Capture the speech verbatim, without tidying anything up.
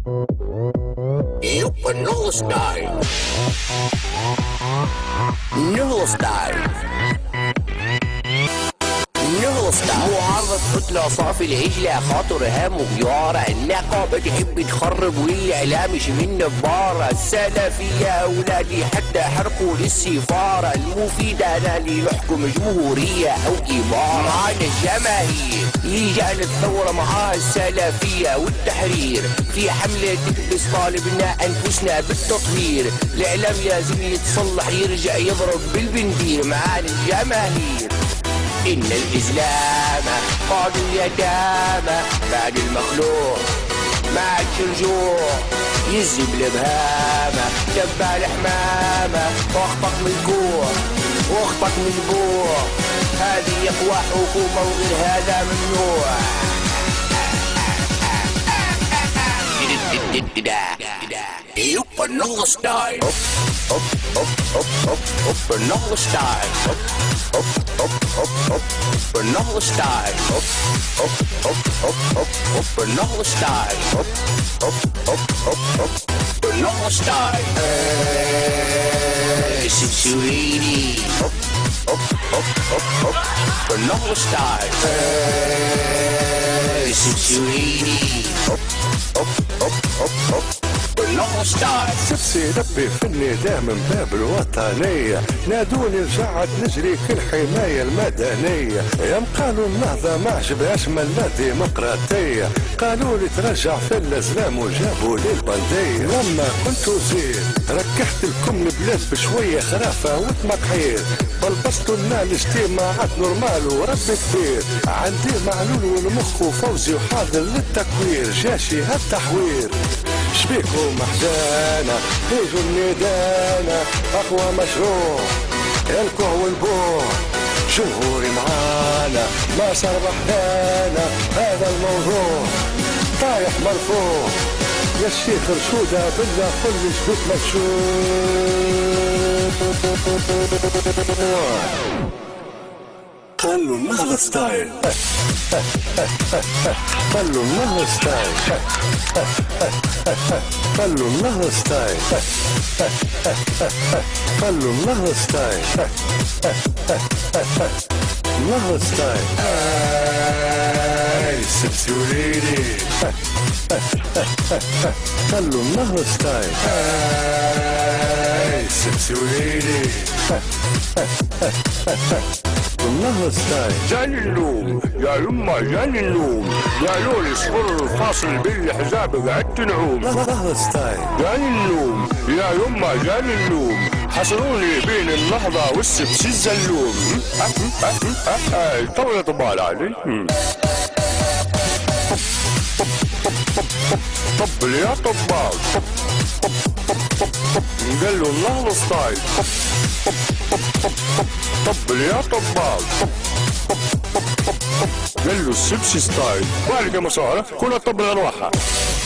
يبقى النغل ستايل. نغل ستايل نغل ستايل. معرض قتلى صافي العجلة خاطر هام وغيارة، النقابة تحب تخرب والإعلام من نبارة، السلفية أولادي حتى حرقوا للسفارة، المفيد أنا اللي نحكم جمهورية أو إمارة. معانا الجماهير لجان الثورة مع السلفية والتحرير، في حملة تكبس طالبنا أنفسنا بالتطهير، الإعلام لازم يتصلح يرجع يضرب بالبندير. معانا الجماهير إن الإسلام قاد اليتامى بعد المخلوق ما عادش رجوع، يزب الإبهامة تبع الحمامة واخطق من الجوع واخطق من الجوع، هذه يقوى حكومة وغير هذا ممنوع. يبقى النغل ستايل. هوب هوب هوب هوب هوب النغل ستايل. هوب هوب هوب هوب هوب هوب النغل ستايل. هوب هوب هوب هوب هوب هوب النغل ستايل. هوب هوب هوب هوب هوب النغل ستايل. سويدي. هوب هوب هوب هوب هوب النغل ستايل. سويدي. هوب هوب هوب هوب هوب النغل ستايل. سبسي لبي في النداء من باب الوطنية، نادوني رجعت نجري في الحماية المدنية، يا قالوا النهضة ما عجبهاش ملا ديمقراطية، قالوا لي ترجع في الاسلام وجابوا لي البلدية. لما كنت وزير ركحت لكم البلاد بشوية خرافة وتمقحير، بلبستوا لنا الاجتماعات نورمال وربي كبير، عندي معلول والمخ وفوزي وحاضر للتكوير، جاشي هالتحوير شبيكم محزانة ليجوا الندانة أقوى مشروع الكوع والبوع، جمهوري معانا ما صار بحدانا، هذا الموضوع طايح مرفوع، يا الشيخ رشودة بالله كل شبيك مشروع. خلوا النهضة ستايل. خلوا النهضة ستايل. خلوا النهضة ستايل. خلوا النهضة ستايل. النهضة ستايل. هاي سبسي وليدي. خلوا النهضة ستايل. هاي سبسي وليدي. النهضة ستايل. جاني اللوم يا يما جاني اللوم، قالوا لي صفر الفاصل بالحزاب قعدت نعوم. النهضة ستايل. جاني اللوم يا يما جاني اللوم، حصروني بين النهضة والسبسي الزلوم. طولة طبال علي. طبل يا طبال. قالوا النهضة ستايل. طبل يا طبال. قالوا السبسي ستايل. بالك يا مصارة كلها طبل أرواحها.